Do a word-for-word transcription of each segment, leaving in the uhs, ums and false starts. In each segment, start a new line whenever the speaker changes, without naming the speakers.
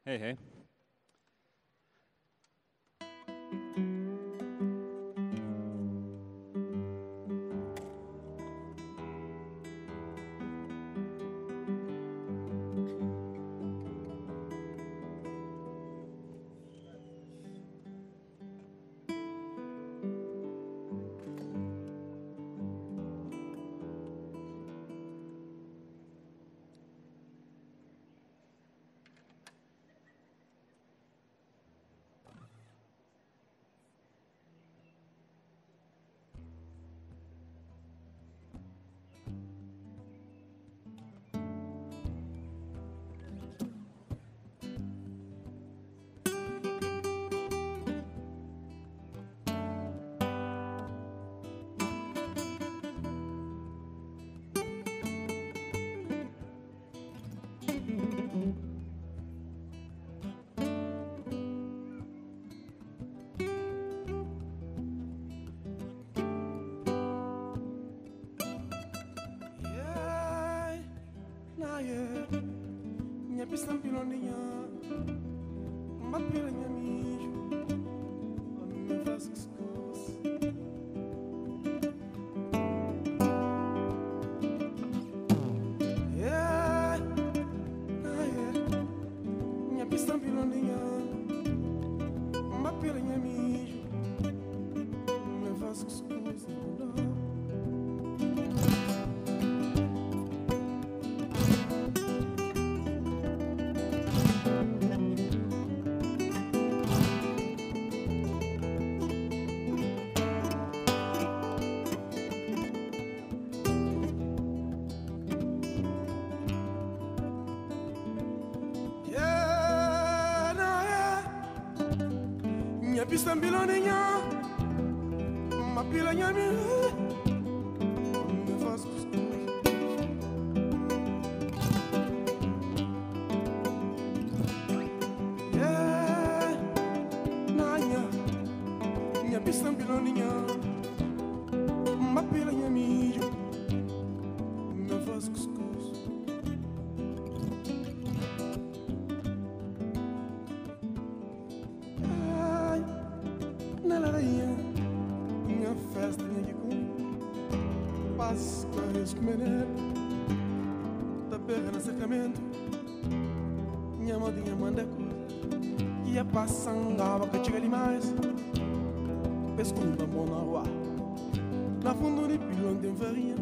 Hey, hey.
Pistan piloninya, mbak pilanya mijo, me faz cuscuz. Yeah, ah yeah, minha pistan piloninya, mbak pilanya mijo, me faz cuscuz. Pistan piloninya, ma pilanya mi, me faz cuscuz. Yeah, nanya, minha pistan piloninya, ma pilanya mi, me faz cuscuz. Minha festa aqui com Páscoa, escomener da berra no cercamento. Minha modinha manda coisa e a passanga que chega demais. Pescunda mão na rua, na fundo de pilão tem farinha.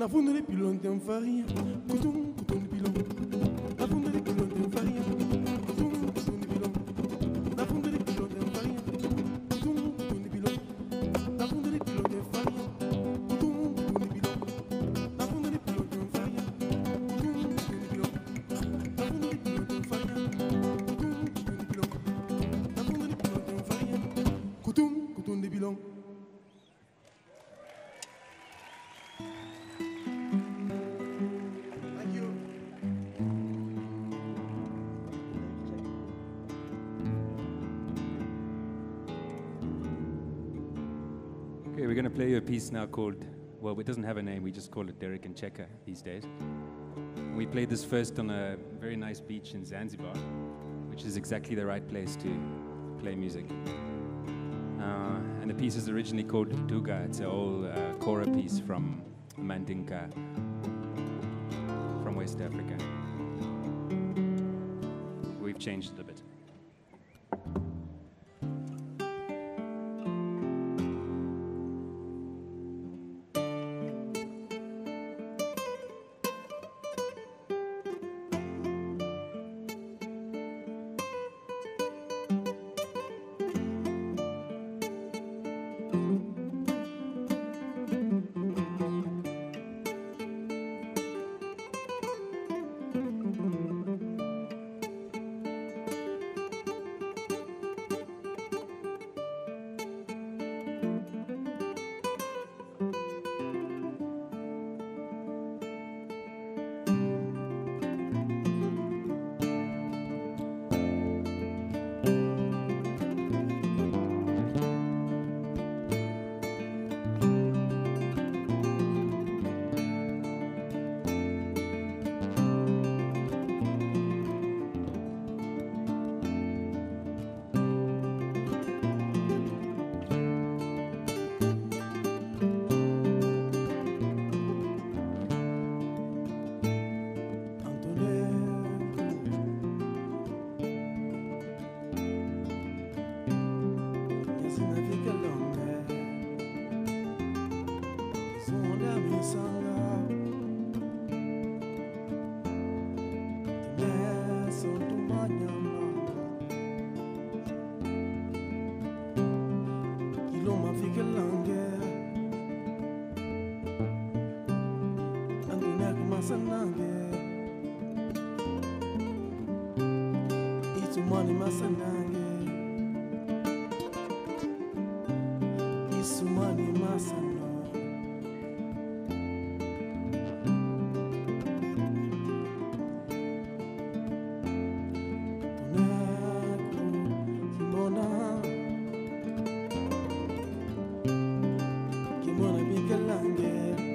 Na funda de pilão tem farinha, cutum, cutum de pilão. Na funda de pilão tem farinha, cutum, cutum de pilão. Na funda de pilão tem farinha, cutum, cutum de pilão. Na funda de pilão tem farinha, cutum, cutum de pilão. Na funda de pilão tem farinha, cutum, cutum de pilão. Na funda de pilão tem farinha, cutum, cutum de pilão. Na funda de pilão tem farinha, cutum, cutum de pilão.
Okay, we're going to play you a piece now called, well, it doesn't have a name, we just call it Derek and Tcheka these days. We played this first on a very nice beach in Zanzibar, which is exactly the right place to play music. Uh, and the piece is originally called Duga. It's an old uh, kora piece from Mandinka, from West Africa. We've changed it a bit.
Isumani masanange, Isumani masano. Tunaku kimona, kimona bikalange,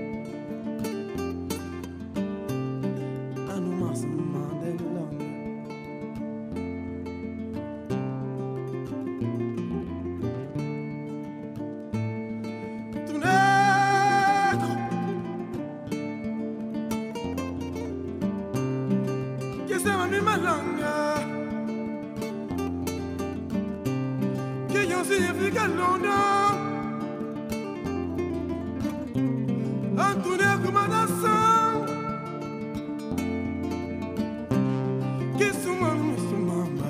anu masamande lange. Significa London, Antonia como nação, que sumama, sumama,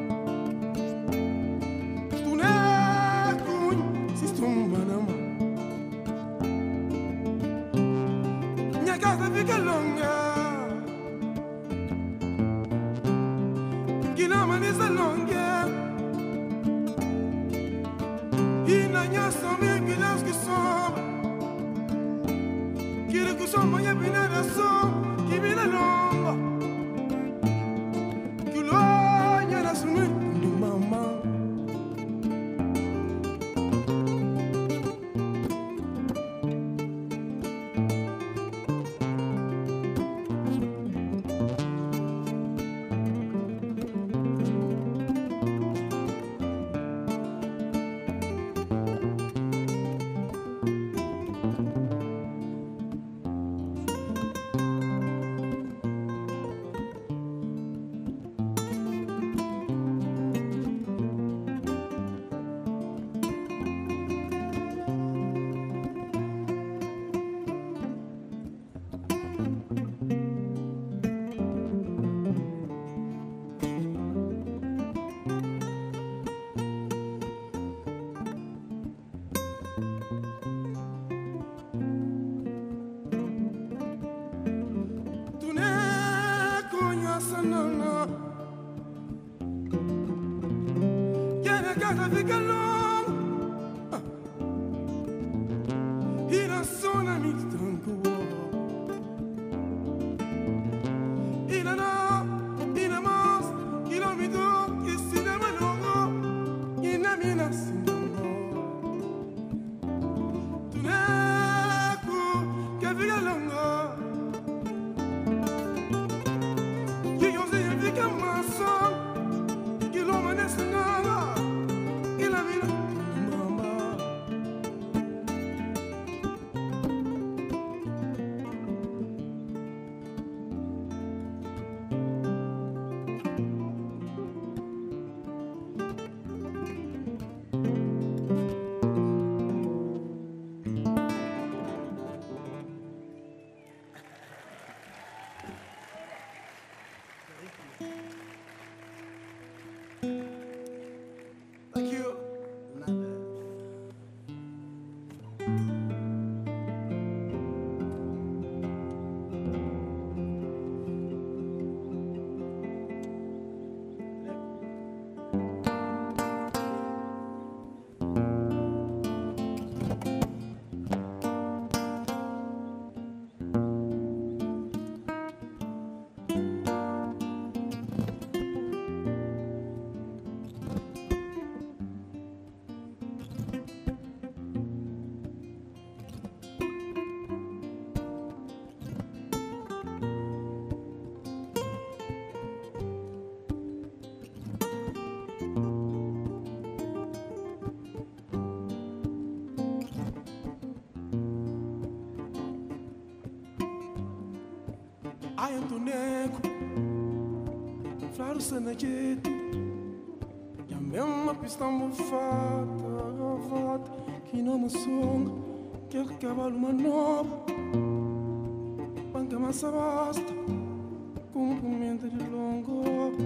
tu não conheces tu manama, minha casa fica longa, que não maneça longa. Some que Deus que some, que que some e bina da som, que bina longa, que lo ya na sume do mama. casa fica longa. E na zona me tango. E na na, e na mas, e na me do, e se na manongo, e na mina sinongo. Tu neco, que fica longa. E eu sei fica massa, que lo manessa nada, e la mina mama. Thank you. I am to nego, flaro na jeito, e a mesma pista mofada, gravata, que não me songa, que o cavalo manobra, banca massa basta, cumprimento de longo.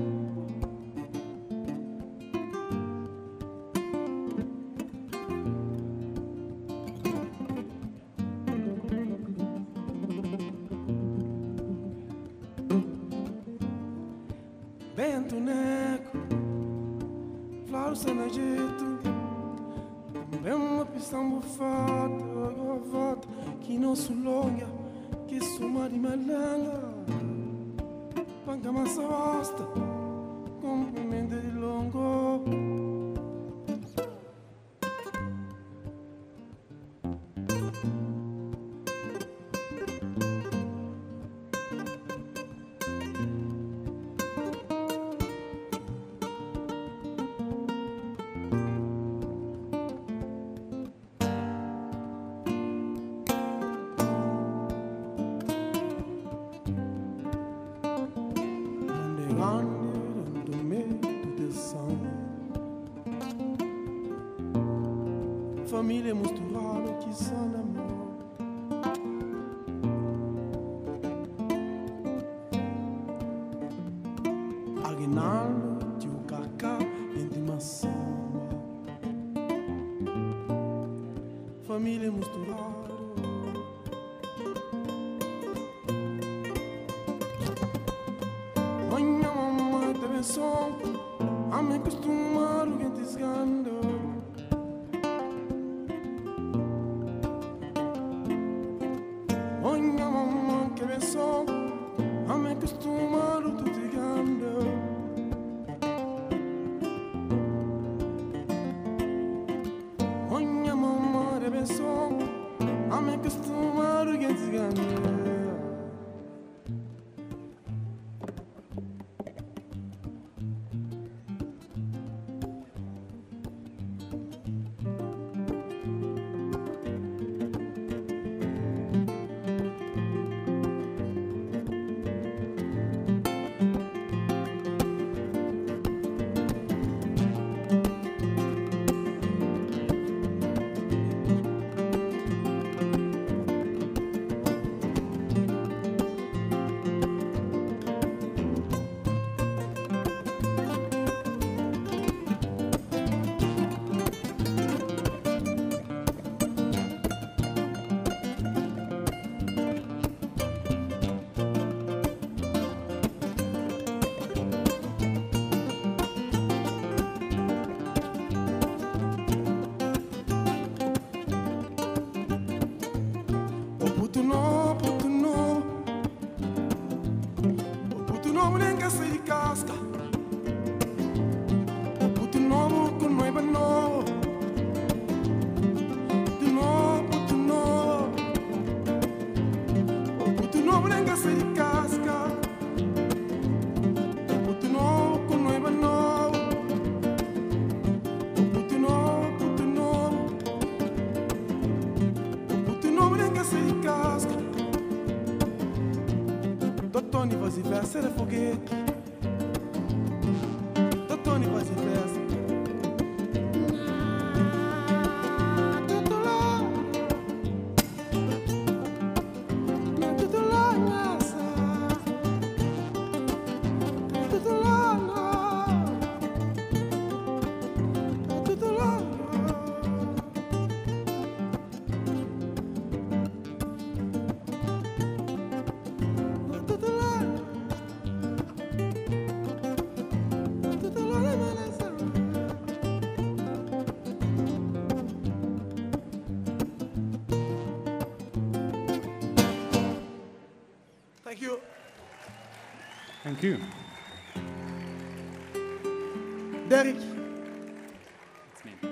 Vento nego, flaro na jeito, também uma pista mofada, gravata, que não se longa, que suma de malanga, banca massa basta, cumprimento de longo. Família misturada que só namora. Aguinaldo de um cacá de maçã. Família misturada. Minha mamãe teve som, a me acostumar o que desgando. A me acostumar o tudo ligando. Minha mamãe deve som, a me acostumar o que ligando. Totoni vas-y vers, c'est le foguete. Totoni vas-y vers. Thank you.
Thank you.
Derek.
It's me.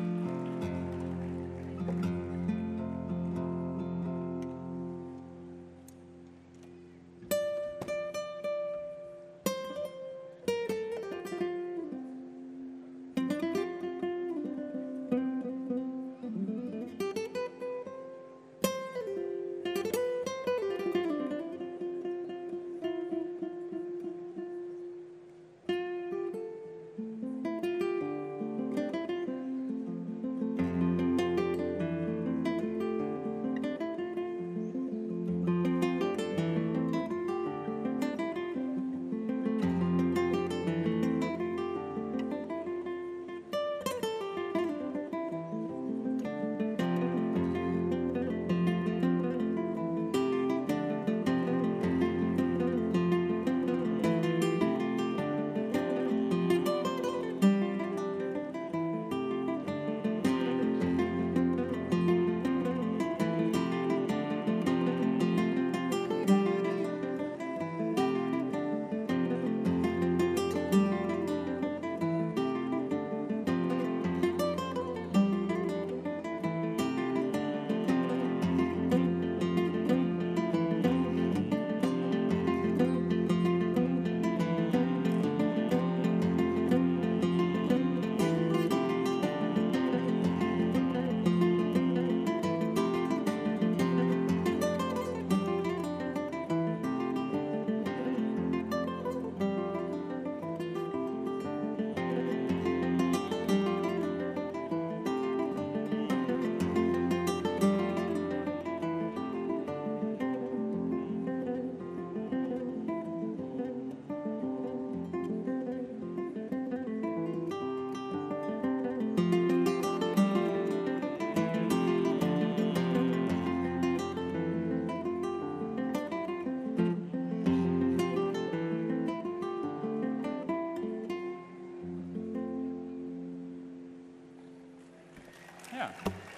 Yeah.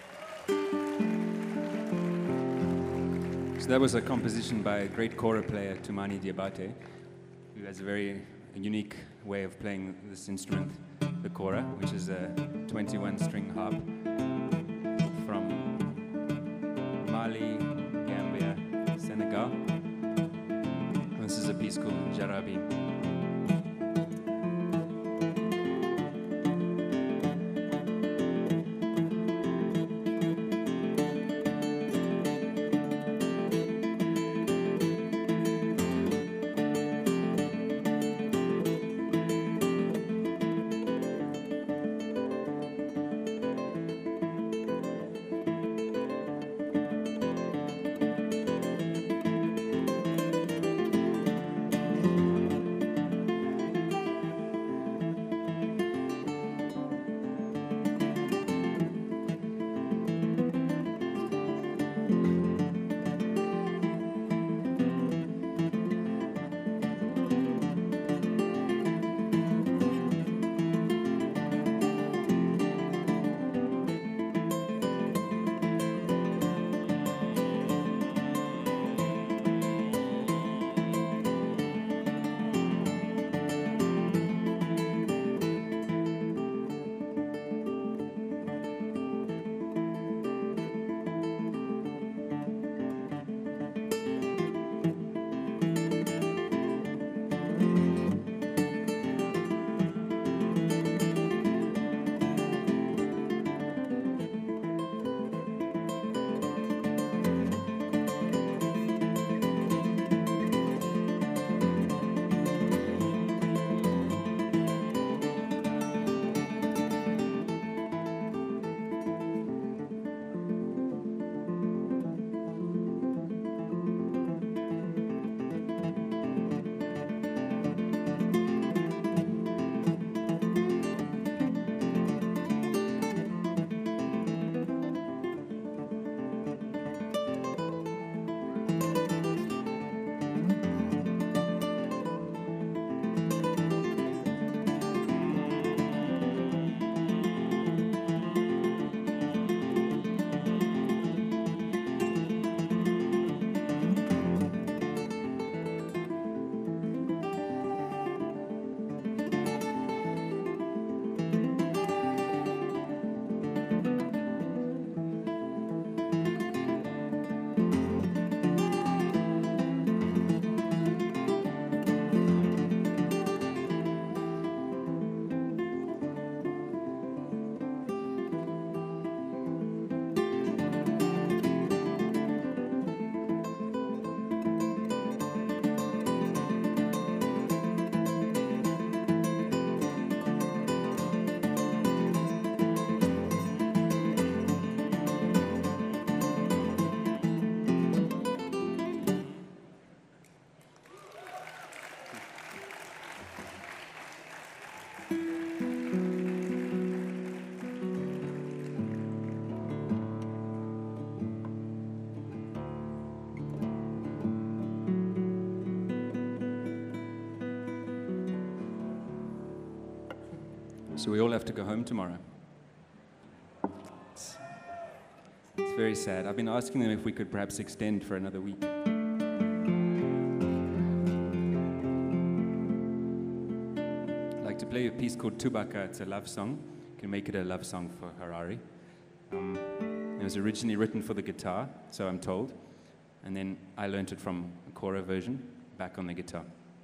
So that was a composition by a great kora player, Tumani Diabate, who has a very unique way of playing this instrument, the kora, which is a twenty-one string harp from Mali, Gambia, Senegal. And this is a piece called Jarabi. So we all have to go home tomorrow. It's, it's very sad. I've been asking them if we could perhaps extend for another week. I'd like to play a piece called Tubaka. It's a love song. You can make it a love song for Harare. Um, it was originally written for the guitar, so I'm told. And then I learned it from a kora version, back on the guitar.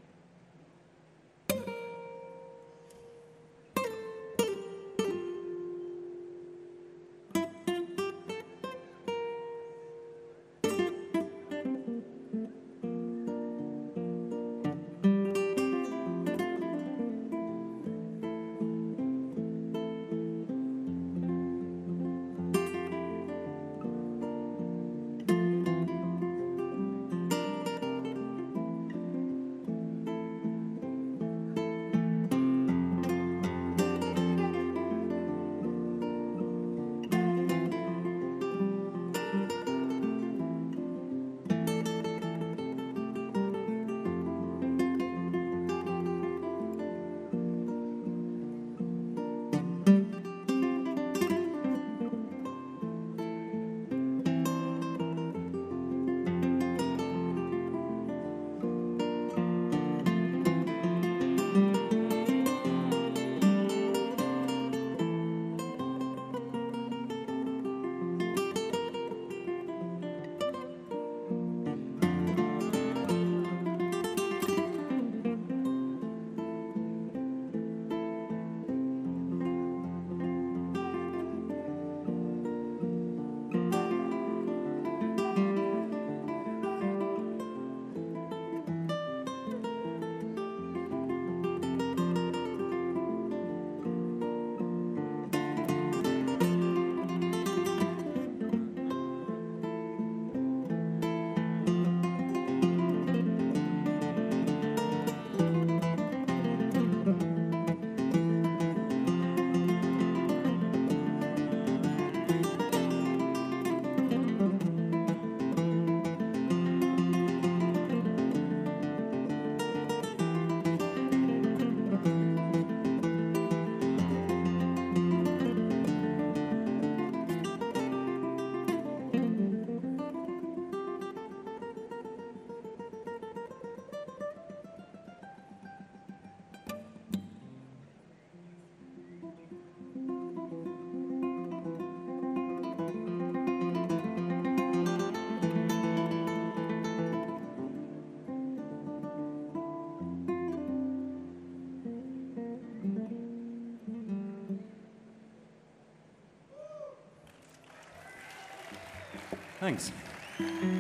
Thanks. So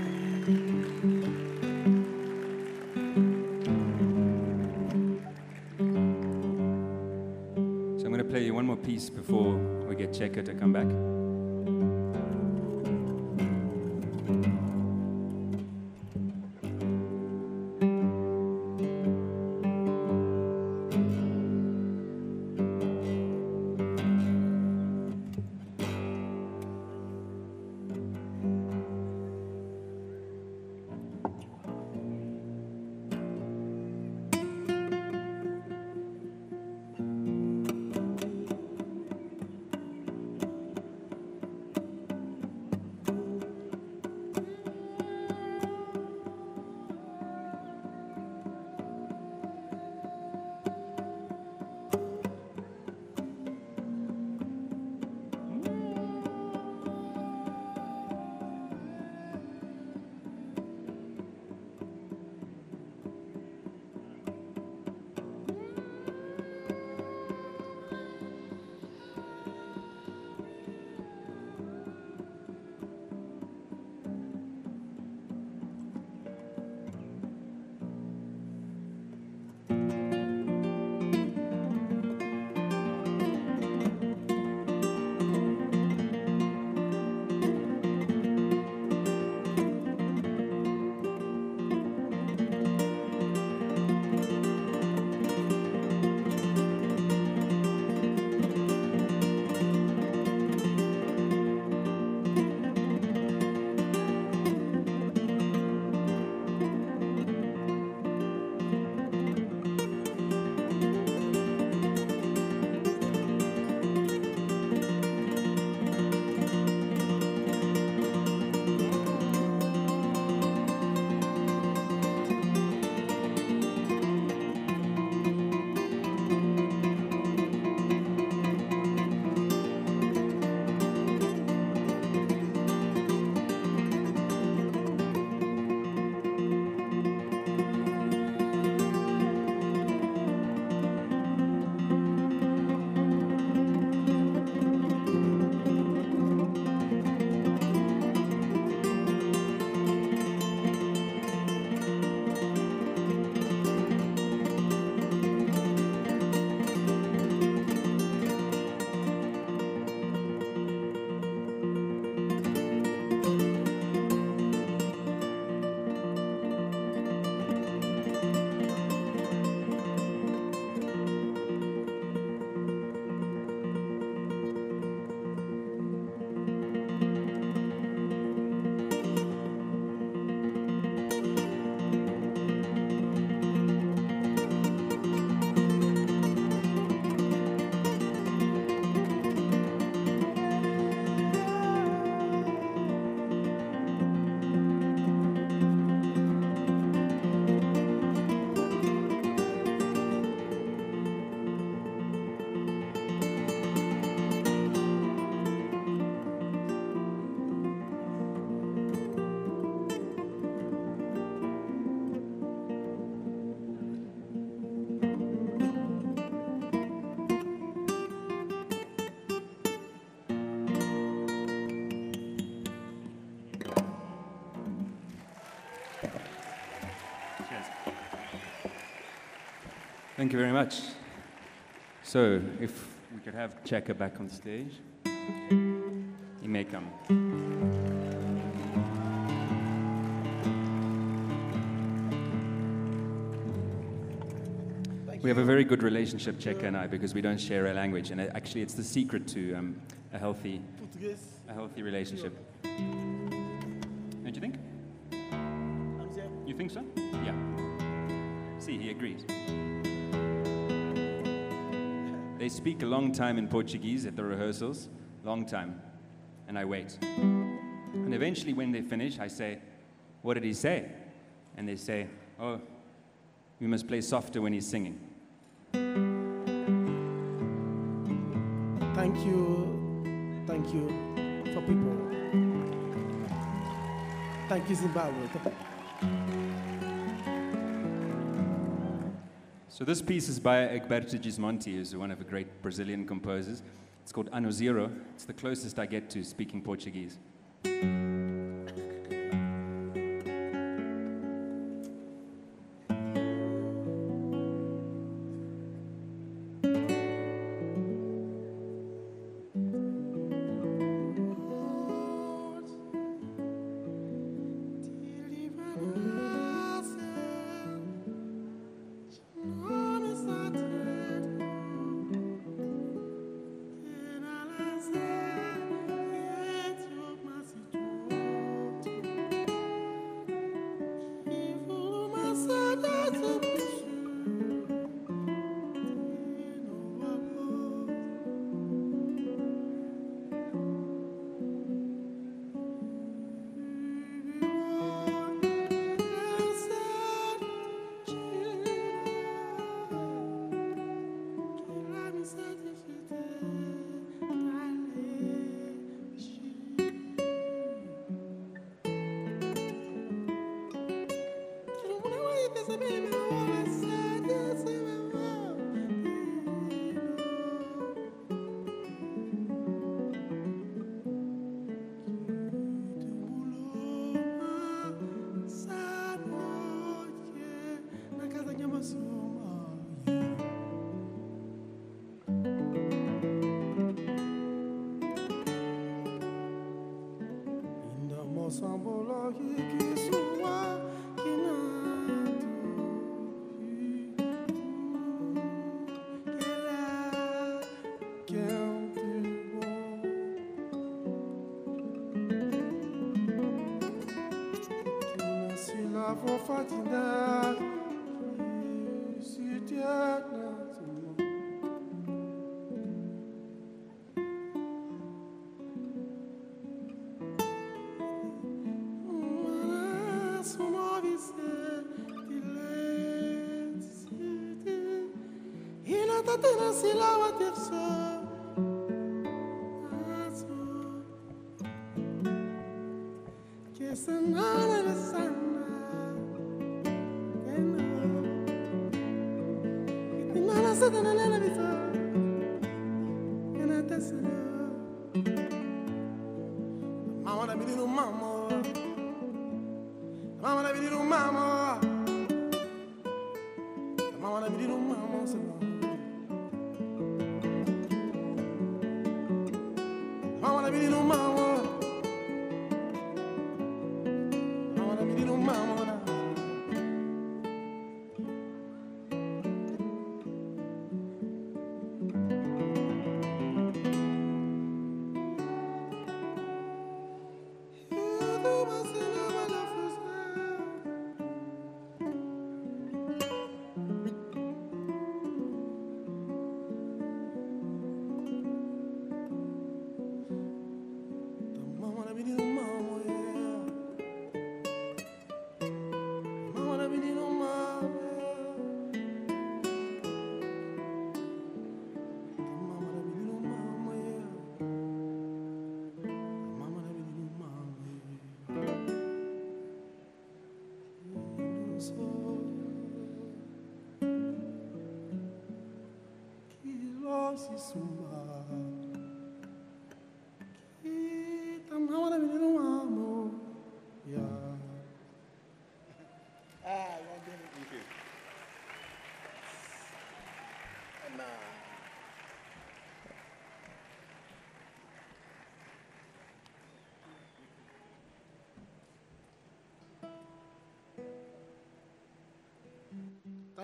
I'm going to play you one more piece before we get Tcheka to come back. Thank you very much. So, if we could have Tcheka back on stage. He may come. We have a very good relationship, Tcheka and I, because we don't share a language, and actually it's the secret to um, a healthy, a healthy relationship. Don't you think? You think so? Yeah. See, he agrees. They speak a long time in Portuguese at the rehearsals, long time, and I wait. And eventually when they finish, I say, "What did he say?" And they say, "Oh, we must play softer when he's singing."
Thank you, thank you for people. Thank you, Zimbabwe.
So this piece is by Egberto Gismonti, who's one of the great Brazilian composers. It's called Ano Zero. It's the closest I get to speaking Portuguese.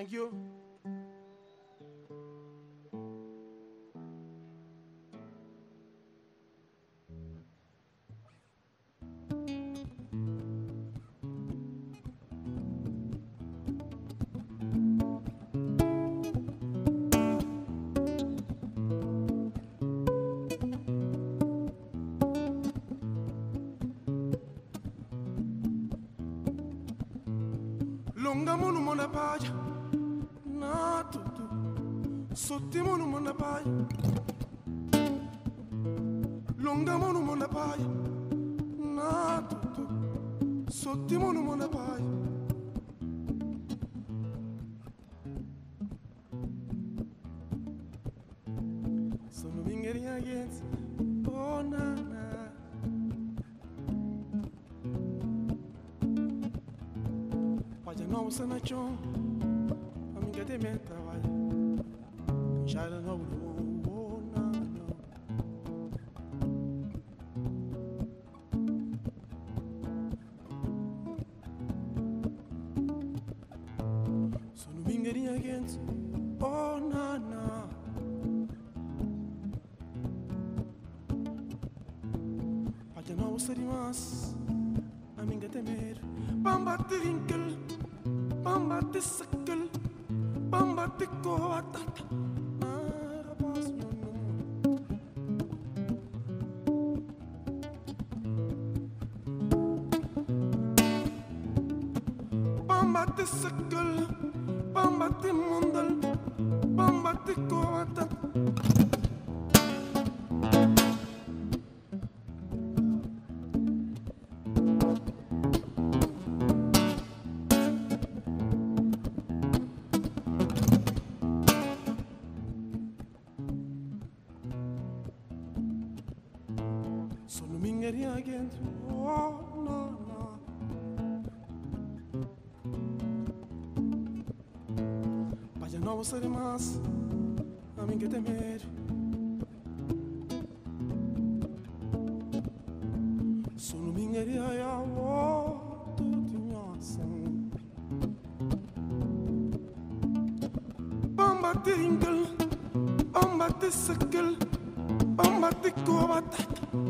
Thank you. Longa munu mona paya, na tutu. Sauti munu mona paya, longa munu mona paya, na tutu. Sauti munu mona paya. Sono vingeri against, oh na na. Não se na chão, a minha de meta vai. Já não vou não. Sou no vingerinha quente, oh na na. Pode não ser mais, a minha de mer, bamba trinkel. Bamba te sakal, bamba te koatata, narabas yono. Bamba te sakal, bamba te mundal, bamba te koatata. Again, oh no no. Vaya no ser más, a mí que temer. Solo mingeria ya oh tu tinyasan. Bamba tingle, bamba tisekle, bamba tikobatat.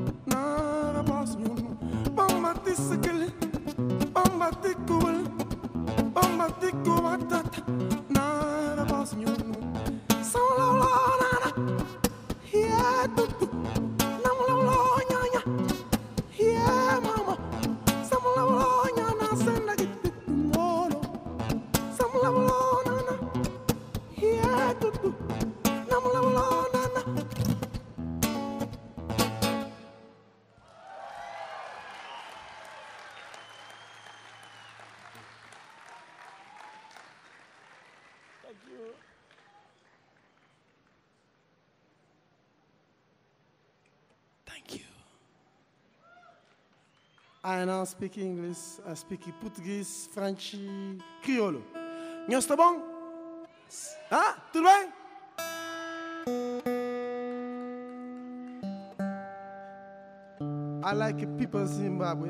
Bamba tisekele, bamba tikul, bamba tikubatat, nara bas nyunu. Samla la nana, yeah tutu, namla la nyanya, yeah mama. Samla la nyana senda gitu molo. Samla la nana, yeah tutu, namla la nana. Thank you. I now speak English, I speak Portuguese, French, Crioulo. Nós tá bom? Ah, tudo bem? I like people in Zimbabwe.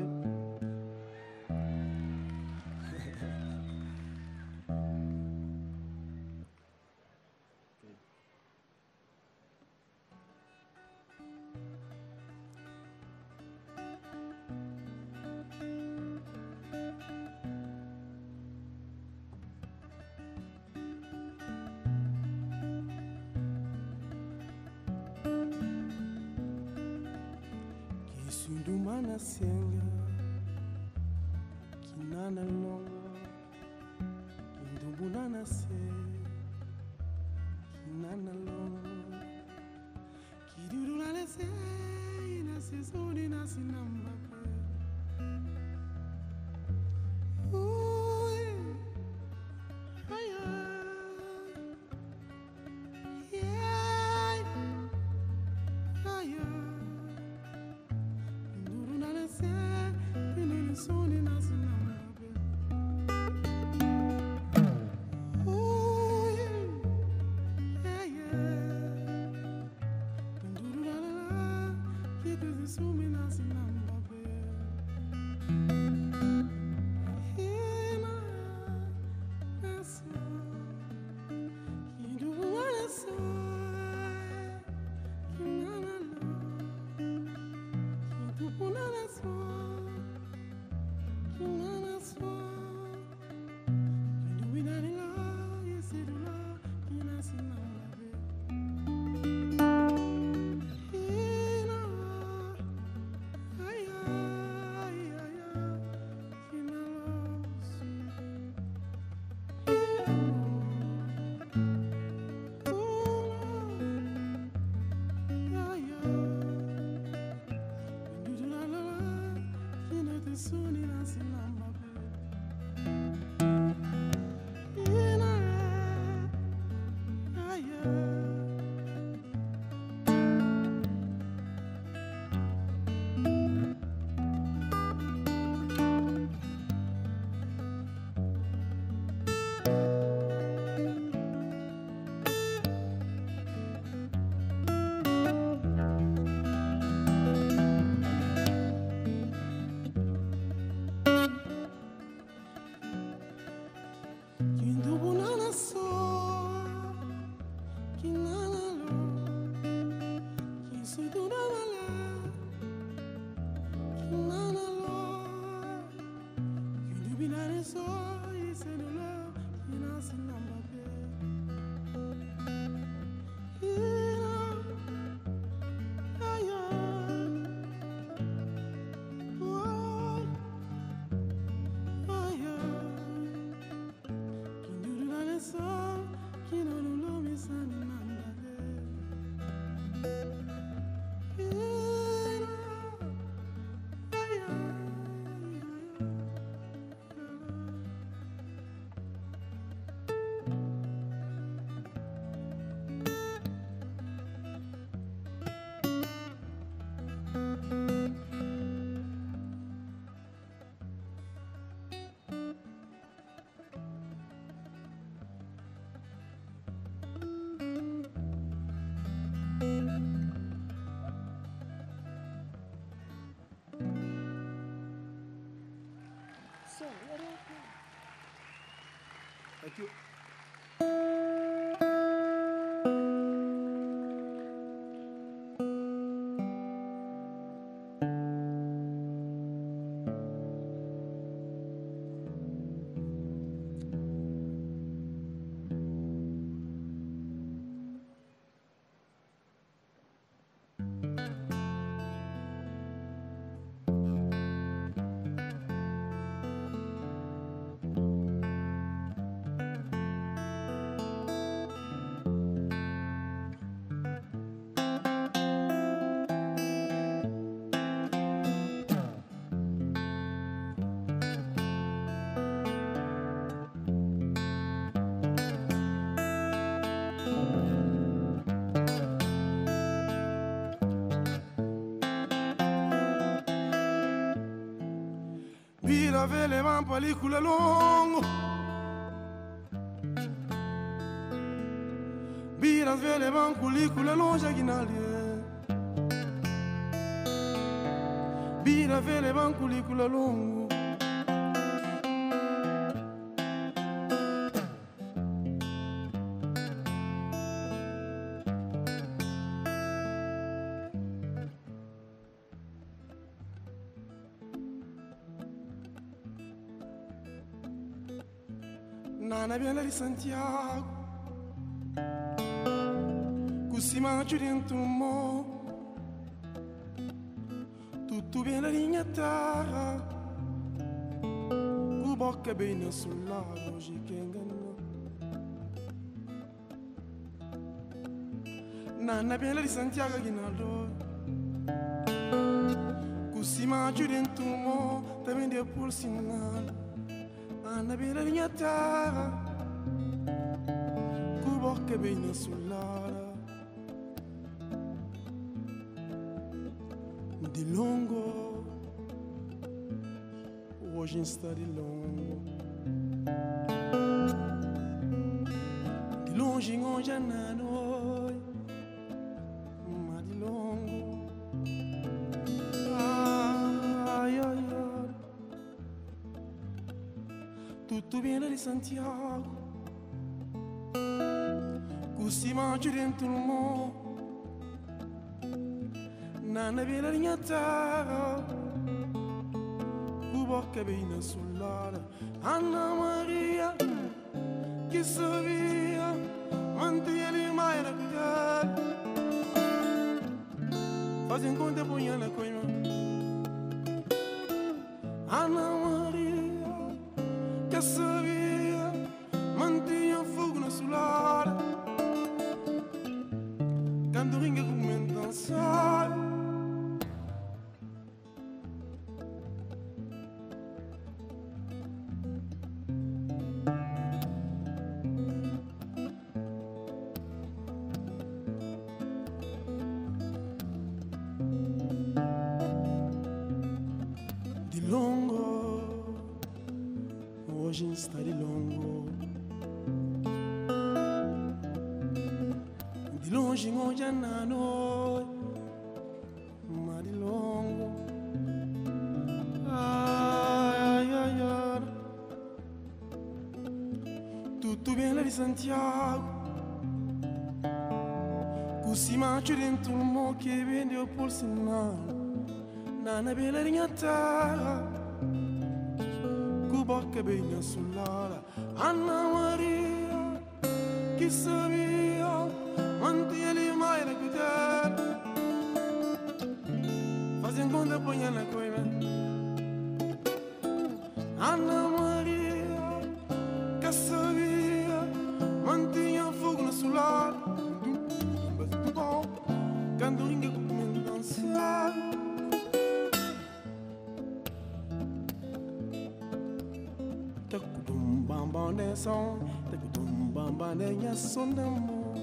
Sundumana senga, kinana longa, kindumbunana se, kinana longa, kidurulale se, ina se soni na sinamba. Thank you. Vira vele van película longo, vira vele van película longe aqui na linha, vira vele van película longo. Nana viene di Santiago, così mangio dentro un mo, tutto viene di Niatara, con bocca bene sul lago, ci chengano. Nana viene di Santiago, che non così mangio dentro un mo, te vende a pulsinare. Anna bella linha terra, con bocca bene sull'ara. Di lungo, oggi sta di lungo. Di longe non c'è noi, ma di lungo. Ai, ai, ai. Tutto viene di Santiago, così mangio dentro il mo, nana viene di terra, con bocca bene sull'ara. Anna Maria, che savia, mantieni mai la cuidare, fai in conto e poi la coima. Anna Maria, che savia, mantieni a fuoco sull'ara, quando ringa come un danzare. Di lungo, oggi sta di lungo, di longe non c'è noi, ma di lungo. Ai, ai, ai. Tutto viene di Santiago, così mangio dentro un mo che vende o polso in mano. Nana bella linha terra, con bocca bene sull'ara. Anna Maria, che savia, mantieni mai la cuidare, fai in conto e poi la coima. Anna Maria, che savia, mantieni a fuoco sull'ara, quando ringa come un danzare. dançar. Takudum bamba ne som, takudum bamba ne nya sondamo.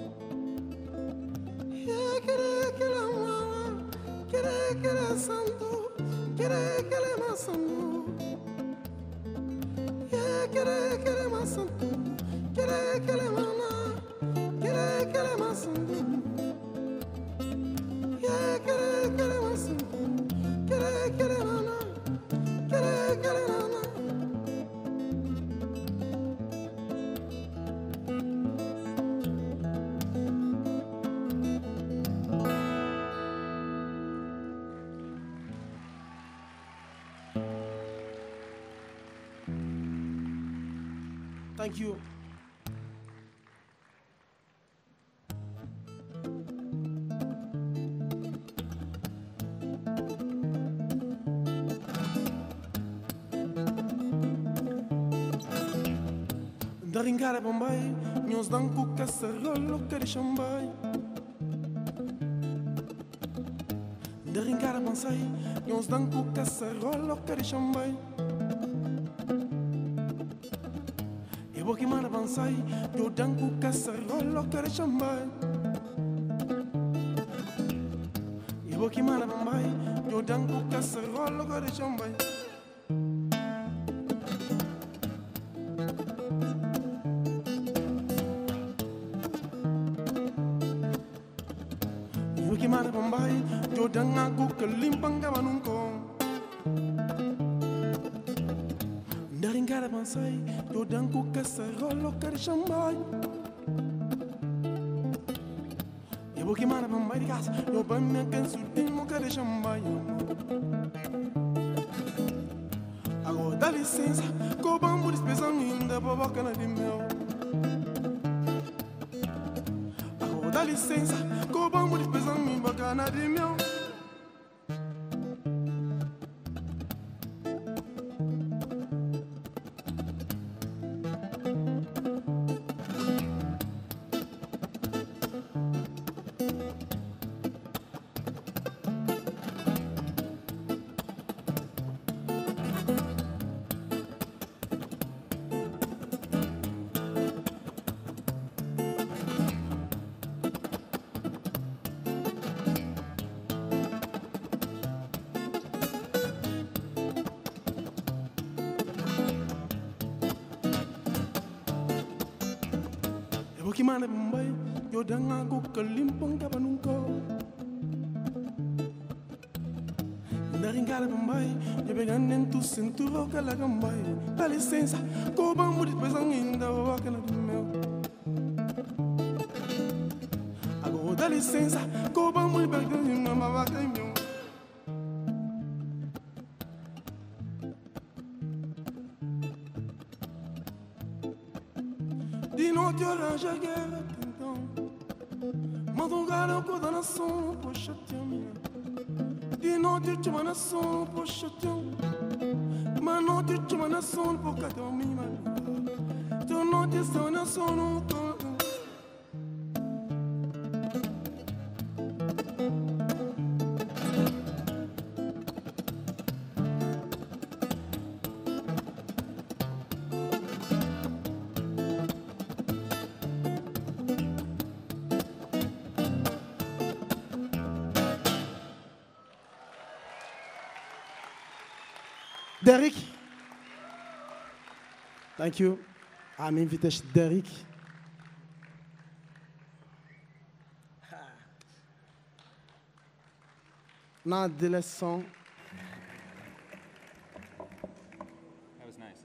Yeah, kere kere mama, kere kere santo, kere kere masanto. Yeah, kere kere masanto, kere kere mana, kere kere masanto. Yeah, kere kere masanto, kere kere mana, kere kere mana. Thank you. Daringara Bombay, nós dão cuca serrolo que de chambai. Daringara Bansai, nós dão cuca serrolo que de chambai. Ebo que mara Bansai, eu dão cuca serrolo que de chambai. Ebo que mara Bombay, eu dão cuca serrolo que de chambai. Mana Bombay, yo danga kuka limpanga manunko. Daringara Bansai, yo danga kuka serrolo que de chambai. Ebo que mana Bombay de casa, yo bamia que sudimo que de chambai. Agora dá licença, cobambo despesando ainda pra boca na de meu. Agora dá licença, cobambo despesando me bacana de meu. Que mana Bombay, yo danga kuka limpanga manunko. Daringara Bombay, yo pegan en tu cintura que la gambay. Dá licença, cobambo despesando ainda pra boca na de meu. Agora dá licença, cobambo despesando ainda pra boca na de meu. Di noite orange a guerra então. Madrugada com a nação, poxa tia minha. Di noite te uma nação, poxa tia. Mas noite te uma nação, porque tua minha. Tu noite é uma nação, não tô. Derek. Thank you. I'm invited Derek. Na adolescent.
That was nice.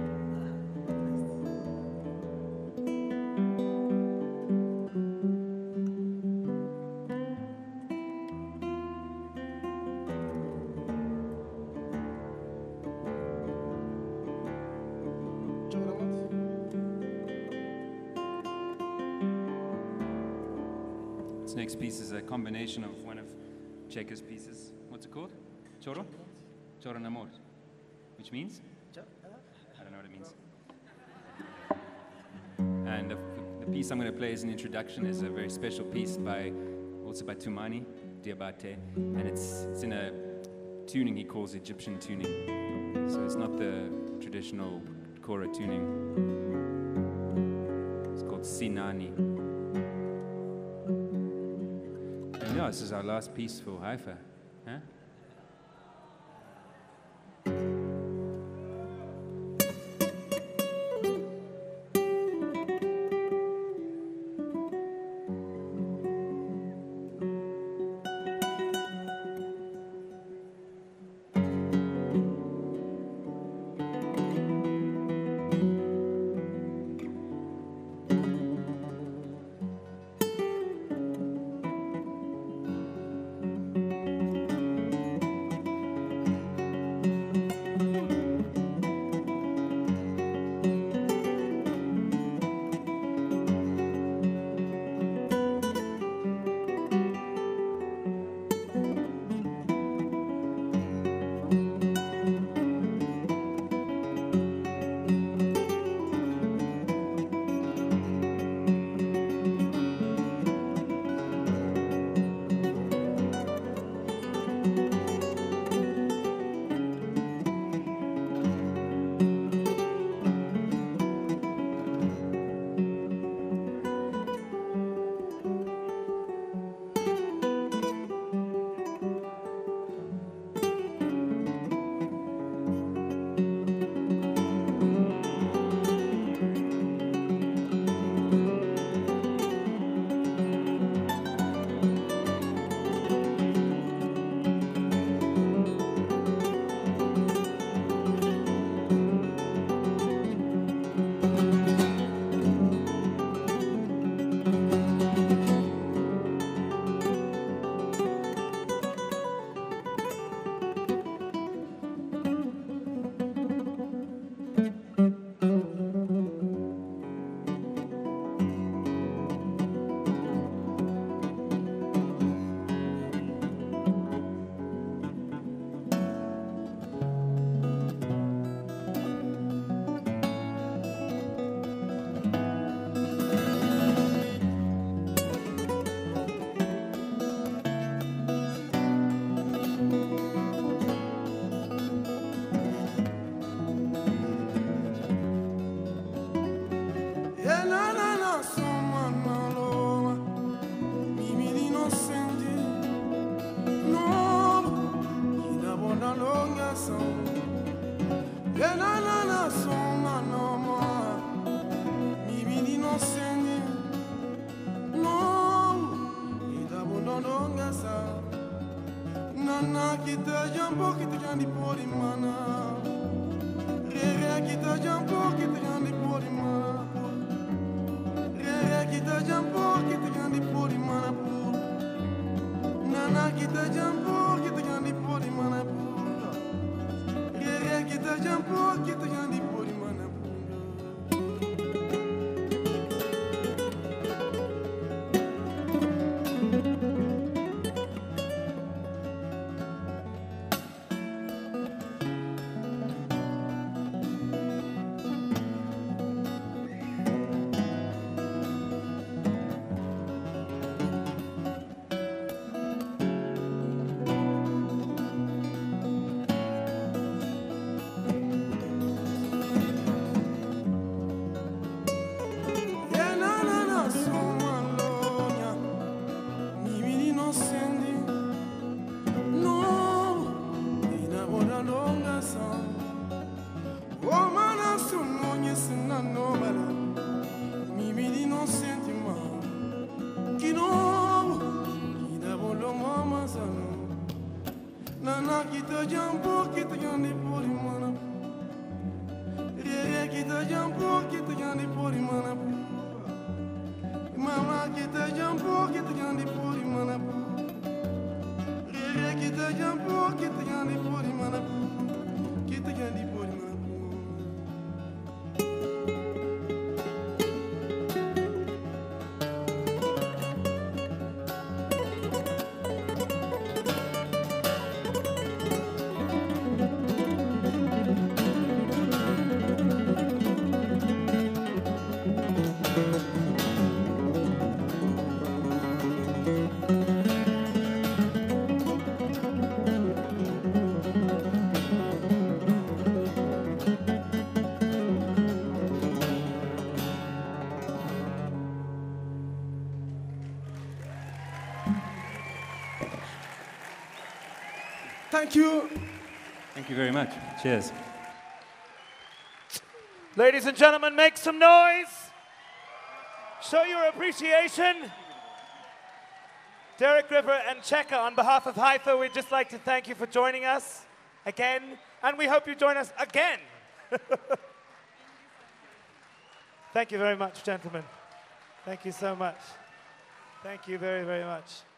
This next piece is a combination of one of Tcheka's pieces. What's it called? Choro? Choro Namor. Which means? I don't know what it means. And the, the piece I'm going to play as an introduction is a very special piece by, also by Tumani, diabate, and it's, it's in a tuning he calls Egyptian tuning. So it's not the traditional kora tuning. It's called Sinani. And yeah, this is our last piece for Haifa. Huh?
Thank you.
Thank you very much. Cheers.
Ladies and gentlemen, make some noise. Show your appreciation. Derek Gripper and Tcheka, on behalf of Haifa, we'd just like to thank you for joining us again, and we hope you join us again. Thank you very much, gentlemen. Thank you so much. Thank you very, very much.